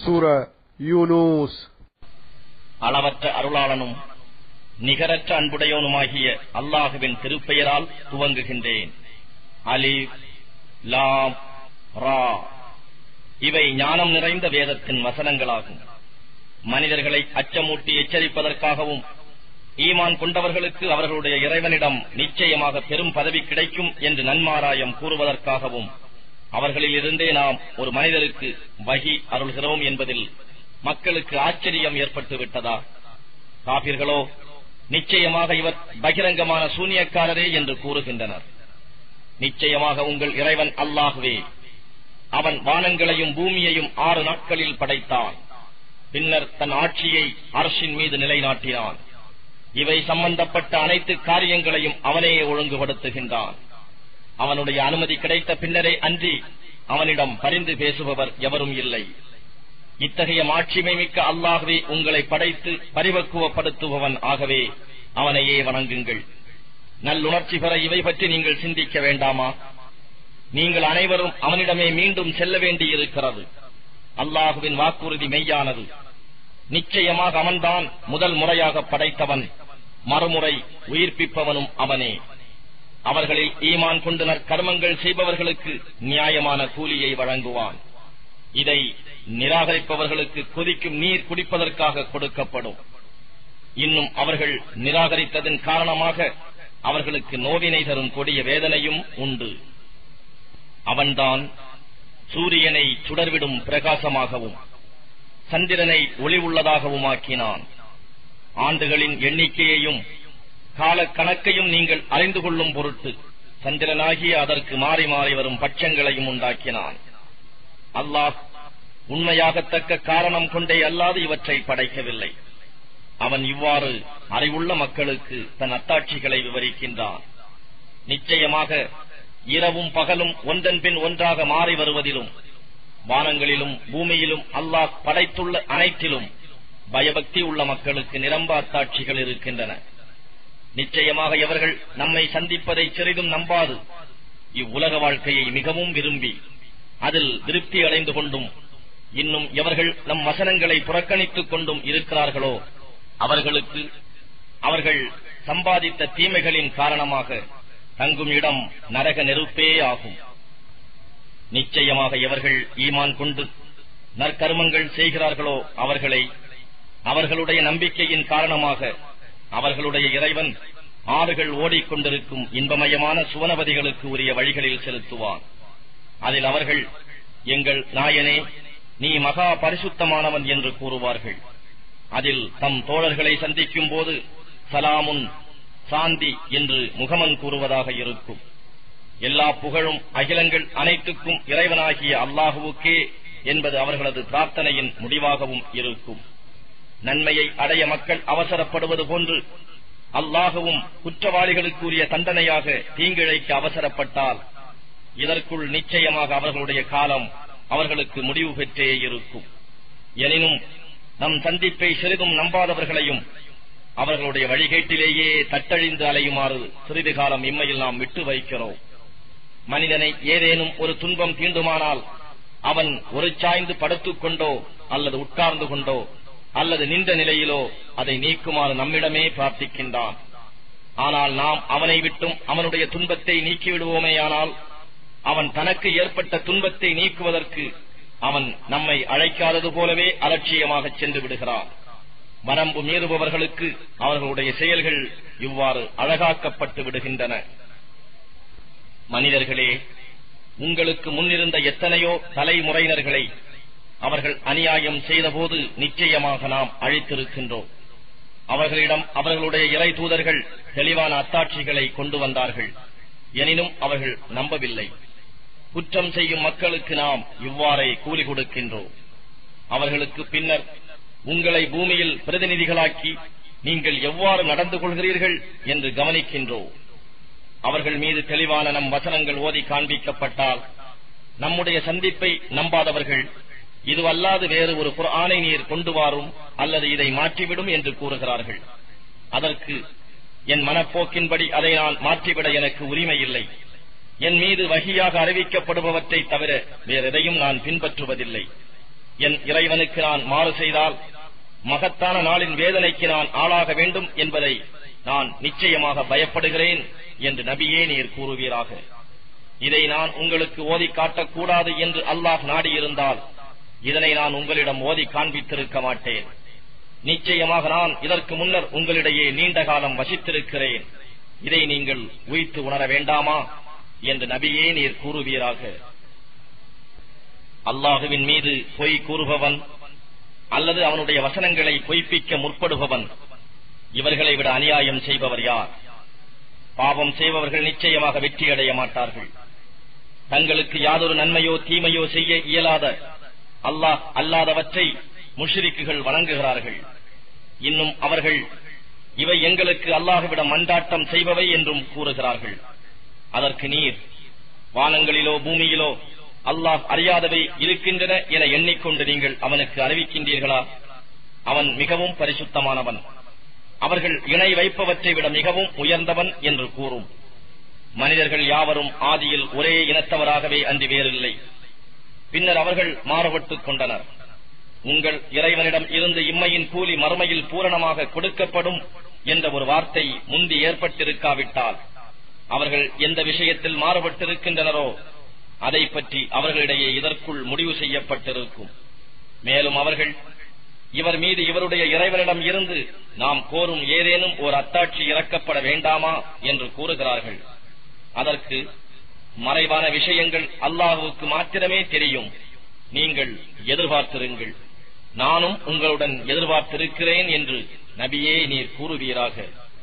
சூரா யூனூஸ். அளவற்ற அருளாளனும் நிகரற்ற அன்புடையவனுமாகிய அல்லாஹுவின் திருப்பெயரால் துவங்குகின்றேன். அலிஃப் லாம் ரா. இவை ஞானம் நிறைந்த வேதத்தின் வசனங்களாகும். மனிதர்களை அச்சமூட்டி எச்சரிப்பதற்காகவும் ஈமான் கொண்டவர்களுக்கு அவர்களுடைய இறைவனிடம் நிச்சயமாக பெரும் பதவி கிடைக்கும் என்று நன்மாராயம் கூறுவதற்காகவும் அவர்களில் இருந்தே நாம் ஒரு மனிதருக்கு வஹி அருள்கிறோம் என்பதில் மக்களுக்கு ஆச்சரியம் ஏற்பட்டு விட்டதா? காபிர்களோ நிச்சயமாக இவர் பகிரங்கமான சூனியக்காரரே என்று கூறுகின்றனர். நிச்சயமாக உங்கள் இறைவன் அல்லாஹ்வே. அவன் வானங்களையும் பூமியையும் 6 நாட்களில் படைத்தான். பின்னர் தன் ஆட்சியை அர்ஷின் மீது நிலைநாட்டினான். இவை சம்பந்தப்பட்ட அனைத்து காரியங்களையும் அவனே ஒழுங்குபடுத்துகின்றான். அவனுடைய அனுமதி கிடைத்த பின்னரே அன்றி அவனிடம் பரிந்து பேசுபவர் எவரும் இல்லை. இத்தகைய மாட்சிமை மிக்க அல்லாஹ்வே உங்களை படைத்து பரிபக்குவப்படுத்துபவன். ஆகவே அவனையே வணங்குங்கள். நல்லுணர்ச்சி பெற இவை பற்றி நீங்கள் சிந்திக்க வேண்டாமா? நீங்கள் அனைவரும் அவனிடமே மீண்டும் செல்ல வேண்டியிருக்கிறது. அல்லாஹுவின் வாக்குறுதி மெய்யானது. நிச்சயமாக அவன்தான் முதல் முறையாக படைத்தவன், மறுமுறை உயிர்ப்பிப்பவனும் அவனே. அவர்களில் ஈமான் கொண்டு நற்கர்மங்கள் செய்பவர்களுக்கு நியாயமான கூலியை வழங்குவான். இதை நிராகரிப்பவர்களுக்கு கொதிக்கும் நீர் குடிப்பதற்காக கொடுக்கப்படும். இன்னும் அவர்கள் நிராகரித்ததன் காரணமாக அவர்களுக்கு நோவினை தரும் கொடிய வேதனையும் உண்டு. அவன்தான் சூரியனை சுடர்விடும் பிரகாசமாகவும் சந்திரனை ஒளி உள்ளதாகவும் ஆக்கினான். ஆண்டுகளின் எண்ணிக்கையையும் காலக்கணக்கையும் நீங்கள் அறிந்து கொள்ளும் பொருட்டு சந்திரனாகிய அதற்கு மாறி மாறி வரும் பட்சங்களையும் உண்டாக்கினான். அல்லாஹ் உண்மையாகத்தக்க காரணம் கொண்டே அல்லாது இவற்றை படைக்கவில்லை. அவன் இவ்வாறு அறிவுள்ள மக்களுக்கு தன் அத்தாட்சிகளை விவரிக்கின்றான். நிச்சயமாக இரவும் பகலும் ஒன்றன் பின் ஒன்றாக மாறி வருவதிலும் வானங்களிலும் பூமியிலும் அல்லாஹ் படைத்துள்ள அனைத்திலும் பயபக்தி உள்ள மக்களுக்கு நிரம்ப அத்தாட்சிகள் இருக்கின்றன. நிச்சயமாக இவர்கள் நம்மை சந்திப்பதை சிறிதும் நம்பாது இவ்வுலக வாழ்க்கையை மிகவும் விரும்பி அதில் திருப்தி அடைந்து கொண்டும் இன்னும் எவர்கள் நம் வசனங்களை புறக்கணித்துக் கொண்டும் இருக்கிறார்களோ அவர்களுக்கு அவர்கள் சம்பாதித்த தீமைகளின் காரணமாக தங்கும் இடம் நரக நெருப்பே ஆகும். நிச்சயமாக எவர்கள் ஈமான் கொண்டு நற்கர்மங்கள் செய்கிறார்களோ அவர்களை அவர்களுடைய நம்பிக்கையின் காரணமாக அவர்களுடைய இறைவன் ஆறுகள் ஓடிக்கொண்டிருக்கும் இன்பமயமான சுவனபதிகளுக்கு உரிய வழிகளில் செலுத்துவான். அதில் அவர்கள் எங்கள் நாயனே நீ மகா பரிசுத்தமானவன் என்று கூறுவார்கள். அதில் தம் தோழர்களை சந்திக்கும் போது சலாமுன் சாந்தி என்று முகமன் கூறுவதாக இருக்கும். எல்லா புகழும் அகிலங்கள் அனைத்துக்கும் இறைவனாகிய அல்லாஹுவுக்கே என்பது அவர்களது பிரார்த்தனையின் முடிவாகவும் இருக்கும். நன்மையை அடைய மக்கள் அவசரப்படுவது போன்று அல்லாஹுவும் குற்றவாளிகளுக்குரிய தண்டனையாக தீங்கிழைக்க அவசரப்பட்டால் இதற்குள் நிச்சயமாக அவர்களுடைய காலம் அவர்களுக்கு முடிவு பெற்றே இருக்கும். எனினும் நம் சந்திப்பை சிறிதும் நம்பாதவர்களையும் அவர்களுடைய வழிகேட்டிலேயே தட்டழிந்து அலையுமாறு சிறிது காலம் இம்மையில் நாம் விட்டு வைக்கிறோம். மனிதனை ஏதேனும் ஒரு துன்பம் தீண்டுமானால் அவன் ஒரு சாய்ந்து படுத்துக் கொண்டோ அல்லது உட்கார்ந்து கொண்டோ அல்லது நின்ற நிலையிலோ அதை நீக்குமாறு நம்மிடமே பிரார்த்திக்கின்றான். ஆனால் நாம் அவனை விட்டும் அவனுடைய துன்பத்தை நீக்கிவிடுவோமேயானால் அவன் தனக்கு ஏற்பட்ட துன்பத்தை நீக்குவதற்கு அவன் நம்மை அழைக்காதது போலவே அலட்சியமாக சென்று விடுகிறான். வரம்பு மீறுபவர்களுக்கு அவர்களுடைய செயல்கள் இவ்வாறு அழகாக்கப்பட்டு விடுகின்றன. மனிதர்களே, உங்களுக்கு முன்னிருந்த எத்தனையோ தலைமுறையினர்களை அவர்கள் அநியாயம் செய்தபோது நிச்சயமாக நாம் அழித்திருக்கின்றோம். அவர்களிடம் அவர்களுடைய இறை தூதர்கள் தெளிவான அத்தாட்சிகளை கொண்டு வந்தார்கள். எனினும் அவர்கள் நம்பவில்லை. குற்றம் செய்யும் மக்களுக்கு நாம் இவ்வாறே கூலி கொடுக்கின்றோம். அவர்களுக்கு பின்னர் உங்களை பூமியில் பிரதிநிதிகளாக்கி நீங்கள் எவ்வாறு நடந்து கொள்கிறீர்கள் என்று கவனிக்கின்றோம். அவர்கள் மீது தெளிவான நம் வசனங்கள் ஓதி காண்பிக்கப்பட்டால் நம்முடைய சந்திப்பை நம்பாதவர்கள் இதுவல்லாது வேறு ஒரு குர்ஆனை நீர் கொண்டு வாரும் அல்லது இதை மாற்றிவிடும் என்று கூறுகிறார்கள். அதற்கு என் மனப்போக்கின்படி அதை நான் மாற்றிவிட எனக்கு உரிமை இல்லை. என் மீது வஹியாக அறிவிக்கப்படுபவற்றை தவிர வேறெதையும் நான் பின்பற்றுவதில்லை. என் இறைவனுக்கு நான் மாறு செய்தால் மகத்தான நாளின் வேதனைக்கு நான் ஆளாக வேண்டும் என்பதை நான் நிச்சயமாக பயப்படுகிறேன் என்று நபியே நீர் கூறுவீராக. இதை நான் உங்களுக்கு ஓதி காட்டக்கூடாது என்று அல்லாஹ் நாடியிருந்தால் இதனை நான் உங்களிடம் ஓதி காண்பித்திருக்க மாட்டேன். நிச்சயமாக நான் இதற்கு முன்னர் உங்களிடையே நீண்ட காலம் வசித்திருக்கிறேன். இதை நீங்கள் உய்த்து உணர வேண்டாமா என்று நபியே நீர் கூறுவீராக. அல்லாஹுவின் மீது பொய் கூறுபவன் அல்லது அவனுடைய வசனங்களை பொய்ப்பிக்க முற்படுபவன் இவர்களை விட அநியாயம் செய்பவர் யார்? பாவம் செய்பவர்கள் நிச்சயமாக வெற்றியடைய மாட்டார்கள். தங்களுக்கு யாதொரு நன்மையோ தீமையோ செய்ய இயலாத அல்லாஹ் அல்லாதவற்றை முஷ்ரிக்குகள் வணங்குகிறார்கள். இன்னும் அவர்கள் இவை எங்களுக்கு அல்லாஹ்விடம் மன்றாட்டம் செய்பவை என்றும் கூறுகிறார்கள். அதற்கு நீர், வானங்களிலோ பூமியிலோ அல்லாஹ் அறியாதவை இருக்கின்றன என எண்ணிக்கொண்டு நீங்கள் அவனுக்கு அறிவிக்கின்றீர்களா? அவன் மிகவும் பரிசுத்தமானவன். அவர்கள் இணை வைப்பவற்றை விட மிகவும் உயர்ந்தவன் என்று கூறும். மனிதர்கள் யாவரும் ஆதியில் ஒரே இனத்தவராகவே அன்றி வேறில்லை. பின்னர் அவர்கள் மாறுபட்டுக் கொண்டனர். உங்கள் இறைவனிடம் இருந்து இம்மையின் கூலி மறுமையில் பூரணமாக கொடுக்கப்படும் என்ற ஒரு வார்த்தை முந்தி ஏற்பட்டிருக்காவிட்டால் அவர்கள் எந்த விஷயத்தில் மாறுபட்டிருக்கின்றனரோ அதை பற்றி அவர்களிடையே இதற்குள் முடிவு செய்யப்பட்டிருக்கும். மேலும் அவர்கள் இவர் மீது இவருடைய இறைவனிடம் இருந்து நாம் கோரும் ஏதேனும் ஒரு அத்தாட்சி இறக்கப்பட வேண்டாமா என்று கூறுகிறார்கள். அதற்கு மறைவான விஷயங்கள் அல்லாஹுவுக்கு மாத்திரமே தெரியும். நீங்கள் எதிர்பார்த்திருங்கள், நானும் உங்களுடன் எதிர்பார்த்திருக்கிறேன் என்று நபியே நீர் கூறுவீராக.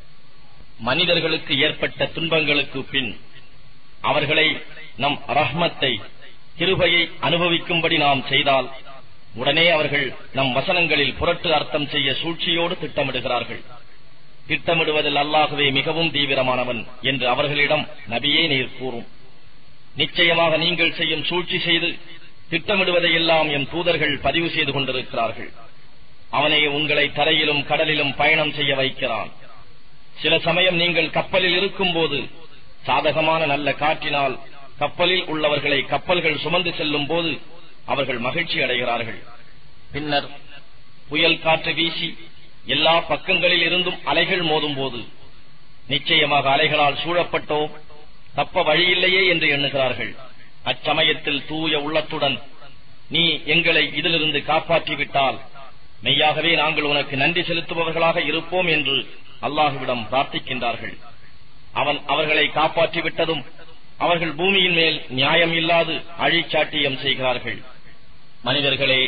மனிதர்களுக்கு ஏற்பட்ட துன்பங்களுக்கு பின் அவர்களை நம் ரஹ்மத்தை கிருபையை அனுபவிக்கும்படி நாம் செய்தால் உடனே அவர்கள் நம் வசனங்களில் புரட்டு அர்த்தம் செய்ய சூழ்ச்சியோடு திட்டமிடுகிறார்கள். திட்டமிடுவதில் அல்லாஹுவே மிகவும் தீவிரமானவன் என்று அவர்களிடம் நபியே நீர் கூறும். நிச்சயமாக நீங்கள் செய்யும் சூழ்ச்சி செய்து திட்டமிடுவதையெல்லாம் எம் தூதர்கள் பதிவு செய்து கொண்டிருக்கிறார்கள். அவனே உங்களை தரையிலும் கடலிலும் பயணம் செய்ய வைக்கிறான். சில சமயம் நீங்கள் கப்பலில் இருக்கும் போது சாதகமான நல்ல காற்றினால் கப்பலில் உள்ளவர்களை கப்பல்கள் சுமந்து செல்லும் போது அவர்கள் மகிழ்ச்சி அடைகிறார்கள். பின்னர் புயல் காற்று வீசி எல்லா பக்கங்களில் இருந்தும் அலைகள் மோதும் போது நிச்சயமாக அலைகளால் சூழப்பட்டோம், தப்ப வழியில்லையே என்று எண்ணுகிறார்கள். அச்சமயத்தில் தூய உள்ளத்துடன் நீ எங்களை இதிலிருந்து காப்பாற்றிவிட்டால் மெய்யாகவே நாங்கள் உனக்கு நன்றி செலுத்துபவர்களாக இருப்போம் என்று அல்லாஹுவிடம் பிரார்த்திக்கின்றார்கள். அவன் அவர்களை காப்பாற்றிவிட்டதும் அவர்கள் பூமியின் மேல் நியாயம் இல்லாது அழிச்சாட்டியம் செய்கிறார்கள். மனிதர்களே,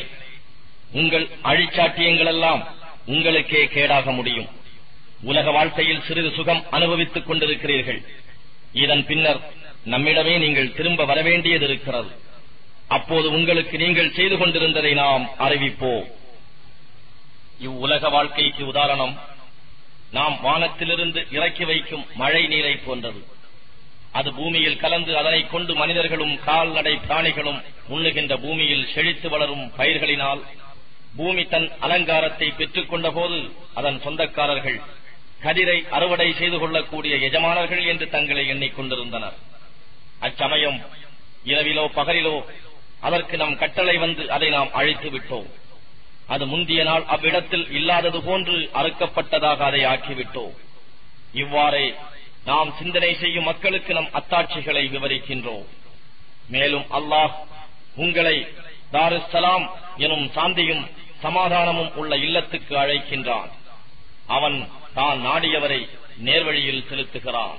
உங்கள் அழிச்சாட்டியங்களெல்லாம் உங்களுக்கே கேடாக முடியும். உலக வாழ்க்கையில் சிறிது சுகம் அனுபவித்துக் கொண்டிருக்கிறீர்கள். இதன் பின்னர் நம்மிடமே நீங்கள் திரும்ப வரவேண்டியது இருக்கிறது. அப்போது உங்களுக்கு நீங்கள் செய்து கொண்டிருந்ததை நாம் அறிவிப்போம். இவ்வுலக வாழ்க்கைக்கு உதாரணம் நாம் வானத்திலிருந்து இறக்கி வைக்கும் மழை நீரை போன்றது. அது பூமியில் கலந்து அதனை கொண்டு மனிதர்களும் கால்நடை பிராணிகளும் உண்ணுகின்ற பூமியில் செழித்து வளரும் பயிர்களினால் பூமி தன் அலங்காரத்தை பெற்றுக் கொண்ட போது அதன் சொந்தக்காரர்கள் கதிரை அறுவடை செய்து கொள்ளக்கூடிய எஜமானர்கள் என்று தங்களை எண்ணிக்கொண்டிருந்தனர். அச்சமயம் இரவிலோ பகலிலோ அதற்கு நம் கட்டளை வந்து அதை நாம் அழித்து விட்டோம். அது முந்திய நாள் அவ்விடத்தில் இல்லாதது போன்று அறுக்கப்பட்டதாக அதை ஆக்கிவிட்டோம். இவ்வாறே நாம் சிந்தனை செய்யும் மக்களுக்கு நம் அத்தாட்சிகளை விவரிக்கின்றோம். மேலும் அல்லாஹ் உங்களை தாருஸ்ஸலாம் எனும் சாந்தியும் சமாதானமும் உள்ள இல்லத்துக்கு அழைக்கின்றான். அவன் தான் நாடியவரை நேர்வழியில் செலுத்துகிறான்.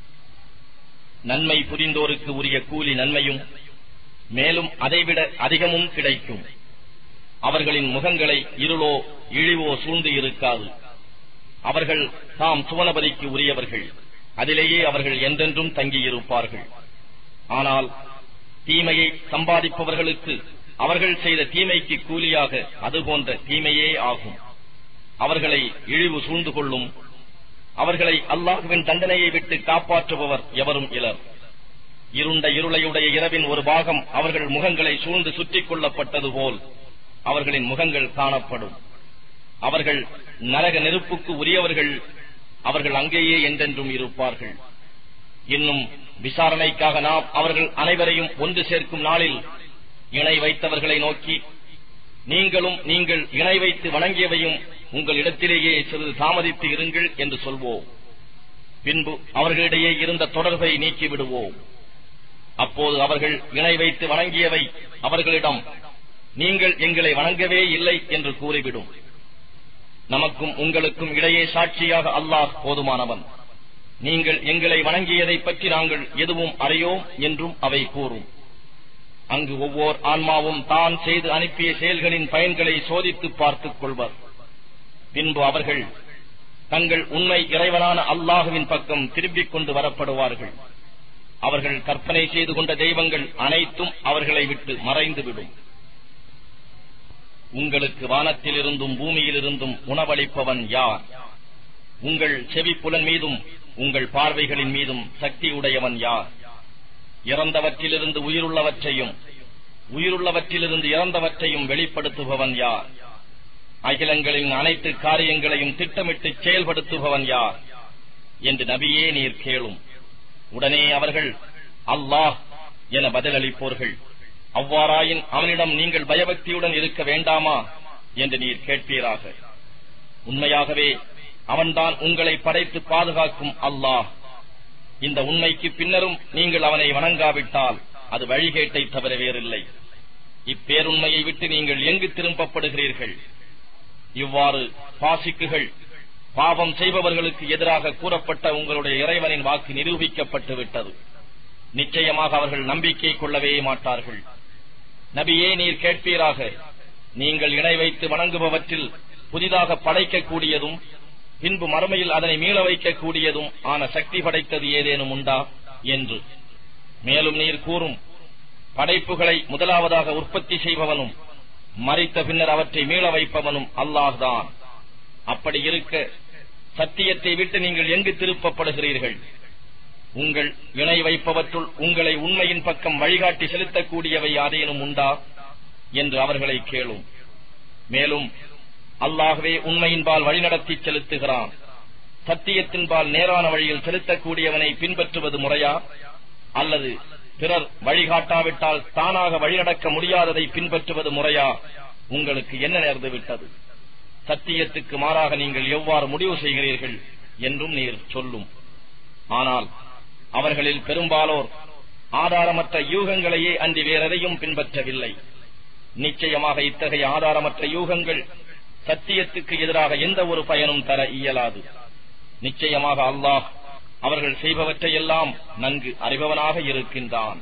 நன்மை புரிந்தோருக்கு உரிய கூலி நன்மையும் மேலும் அதைவிட அதிகமும் கிடைக்கும். அவர்களின் முகங்களை இருளோ இழிவோ சூழ்ந்து இருக்காது. அவர்கள் தாம் சுவனபதிக்கு உரியவர்கள், அதிலேயே அவர்கள் என்றென்றும் தங்கியிருப்பார்கள். ஆனால் தீமையை சம்பாதிப்பவர்களுக்கு அவர்கள் செய்த தீமைக்கு கூலியாக அதுபோன்ற தீமையே ஆகும். அவர்களை இழிவு சூழ்ந்து கொள்ளும். அவர்களை அல்லாஹ்வின் தண்டனையை விட்டு காப்பாற்றுபவர் எவரும் இலர். இருண்ட இருளையுடைய இரவின் ஒரு பாகம் அவர்கள் முகங்களை சூழ்ந்து சுற்றிக் கொள்ளப்பட்டது போல் அவர்களின் முகங்கள் காணப்படும். அவர்கள் நரக நெருப்புக்கு உரியவர்கள். அவர்கள் அங்கேயே என்றென்றும் இருப்பார்கள். இன்னும் விசாரணைக்காக நாம் அவர்கள் அனைவரையும் ஒன்று சேர்க்கும் நாளில் இணை வைத்தவர்களை நோக்கி, நீங்களும் நீங்கள் இணை வைத்து வணங்கியவையும் உங்களிடத்திலேயே சிறிது தாமதித்து இருங்கள் என்று சொல்வோம். பின்பு அவர்களிடையே இருந்த தொடர்பை நீக்கிவிடுவோம். அப்போது அவர்கள் இணை வைத்து வணங்கியவை அவர்களிடம் நீங்கள் எங்களை வணங்கவே இல்லை என்று கூறிவிடும். நமக்கும் உங்களுக்கும் இடையே சாட்சியாக அல்லாஹ் போதுமானவன். நீங்கள் எங்களை வணங்கியதை பற்றி நாங்கள் எதுவும் அறியோம் என்றும் அவை கூறும். அங்கு ஒவ்வொரு ஆன்மாவும் தான் செய்து அனுப்பிய செயல்களின் பயன்களை சோதித்து பார்த்துக் கொள்வர். பின்பு அவர்கள் தங்கள் உண்மை இறைவனான அல்லாஹுவின் பக்கம் திரும்பிக் கொண்டு வரப்படுவார்கள். அவர்கள் கற்பனை செய்து கொண்ட தெய்வங்கள் அனைத்தும் அவர்களை விட்டு மறைந்துவிடும். உங்களுக்கு வானத்திலிருந்தும் பூமியிலிருந்தும் உணவளிப்பவன் யார்? உங்கள் செவிப்புலன் மீதும் உங்கள் பார்வைகளின் மீதும் சக்தியுடையவன் யார்? இறந்தவற்றிலிருந்து உயிருள்ளவற்றையும் உயிருள்ளவற்றிலிருந்து இறந்தவற்றையும் வெளிப்படுத்துபவன் யார்? அகிலங்களின் அனைத்து காரியங்களையும் திட்டமிட்டு செயல்படுத்துபவன் யார் என்று நபியே நீர் கேளும். உடனே அவர்கள் அல்லாஹ் என பதிலளிப்போர்கள். அவ்வாறாயின் அவனிடம் நீங்கள் பயபக்தியுடன் இருக்க வேண்டாமா என்று நீர் கேட்பீராக. உண்மையாகவே அவன்தான் உங்களை படைத்து பாதுகாக்கும் அல்லாஹ். இந்த உண்மைக்கு பின்னரும் நீங்கள் அவனை வணங்காவிட்டால் அது வழிகேட்டை தவிர வேறில்லை. இப்பேருண்மையை விட்டு நீங்கள் எங்கு திரும்பப்படுகிறீர்கள்? இவ்வாறு பாசிக்குகள் பாவம் செய்பவர்களுக்கு எதிராக கூறப்பட்ட உங்களுடைய இறைவனின் வாக்கு நிரூபிக்கப்பட்டு விட்டது. நிச்சயமாக அவர்கள் நம்பிக்கை கொள்ளவே மாட்டார்கள். நபியே நீர் கேட்பீராக, நீங்கள் இணை வைத்து வணங்குபவற்றில் புதிதாக படைக்கக்கூடியதும் பின்பு மறுமையில் அதனை மீள வைக்கக்கூடியதும் ஆன சக்தி படைத்தது ஏதேனும் உண்டா என்று. மேலும் நீர் கூறும், படைப்புகளை முதலாவதாக உற்பத்தி செய்பவனும் மரித்த பின்னர் அவற்றை மீள வைப்பவனும் அல்லாஹ்தான். அப்படி இருக்க சத்தியத்தை விட்டு நீங்கள் எங்கு திருப்பப்படுகிறீர்கள்? உங்கள் இணை வைப்பவற்றுள் உங்களை உண்மையின் பக்கம் வழிகாட்டி செலுத்தக்கூடியவை யாதேனும் உண்டா என்று அவர்களை கேளும். மேலும் அல்லாஹ்வே உண்மையின்பால் வழிநடத்தி செலுத்துகிறான். சத்தியத்தின்பால் நேரான வழியில் செலுத்தக்கூடியவனை பின்பற்றுவது முறையா, அல்லது பிறர் வழிகாட்டாவிட்டால் தானாக வழிநடக்க முடியாததை பின்பற்றுவது முறையா? உங்களுக்கு என்ன நேர்ந்து விட்டது? சத்தியத்துக்கு மாறாக நீங்கள் எவ்வாறு முடிவு செய்கிறீர்கள் என்றும் நீர் சொல்லும். ஆனால் அவர்களில் பெரும்பாலோர் ஆதாரமற்ற யூகங்களையே அன்றி வேறெதையும் பின்பற்றவில்லை. நிச்சயமாக இத்தகைய ஆதாரமற்ற யூகங்கள் சத்தியத்துக்கு எதிராக எந்த ஒரு பயனும் தர இயலாது. நிச்சயமாக அல்லாஹ் அவர்கள் செய்பவற்றையெல்லாம் நன்கு அறிபவனாக இருக்கின்றான்.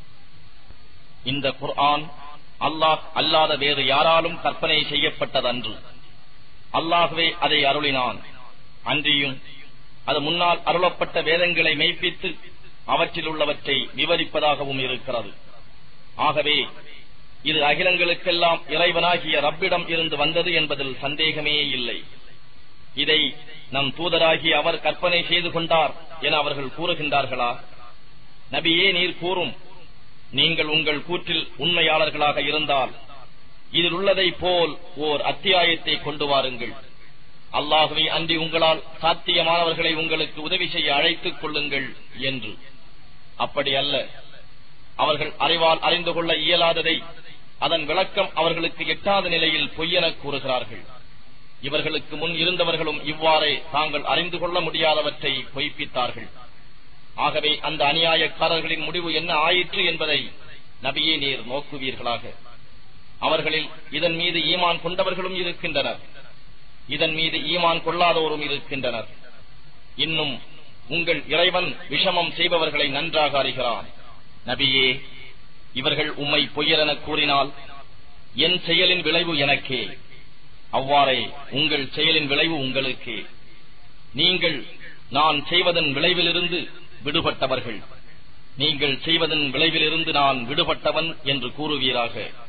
இந்த குர்ஆன் அல்லாஹ் அல்லாத வேறு யாராலும் கற்பனை செய்யப்பட்டதன்று. அல்லாஹ்வே அதை அருளினான். அன்றியும் அது முன்னால் அருளப்பட்ட வேதங்களை மெய்ப்பித்து அவற்றில் உள்ளவற்றை விவரிப்பதாகவும் இருக்கிறது. ஆகவே இது அகிலங்களுக்கெல்லாம் இறைவனாகிய ரப்பிடம் இருந்து வந்தது என்பதில் சந்தேகமே இல்லை. இதை நம் தூதராகி அவர் கற்பனை செய்து கொண்டார் என அவர்கள் கூறுகின்றார்களா? நபியே நீர் கூறும், நீங்கள் உங்கள் கூற்றில் உண்மையாளர்களாக இருந்தால் இதில் உள்ளதை போல் ஓர் அத்தியாயத்தை கொண்டு வாருங்கள். அல்லாஹ்வை அன்றி உங்களால் சாத்தியமானவர்களை உங்களுக்கு உதவி செய்ய அழைத்துக் கொள்ளுங்கள் என்று. அப்படி அல்ல, அவர்கள் அறிவால் அறிந்து கொள்ள இயலாததை அதன் விளக்கம் அவர்களுக்கு எட்டாத நிலையில் பொய்யென கூறுகிறார்கள். இவர்களுக்கு முன் இருந்தவர்களும் இவ்வாறே தாங்கள் அறிந்து கொள்ள முடியாதவற்றை பொய்ப்பித்தார்கள். ஆகவே அந்த அநியாயக்காரர்களின் முடிவு என்ன ஆயிற்று என்பதை நபியே நீர் நோக்குவீர்களாக. அவர்களில் இதன் மீது ஈமான் கொண்டவர்களும் இருக்கின்றனர், இதன் மீது ஈமான் கொள்ளாதோரும் இருக்கின்றனர். இன்னும் உங்கள் இறைவன் விஷமம் செய்பவர்களை நன்றாக அறிகிறான். நபியே, இவர்கள் உம்மை பொய்யரென கூறினால் என் செயலின் விளைவு எனக்கே, அவ்வாறே உங்கள் செயலின் விளைவு உங்களுக்கே. நீங்கள் நான் செய்வதன் விளைவிலிருந்து விடுபட்டவர்கள், நீங்கள் செய்வதன் விளைவிலிருந்து நான் விடுபட்டவன் என்று கூறுவீராக.